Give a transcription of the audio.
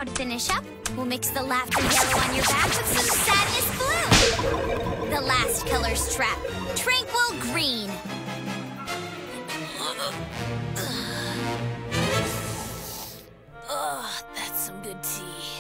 To finish up, we'll mix the laughter yellow on your back with some sadness blue. The last color's trap, tranquil green. Oh, that's some good tea.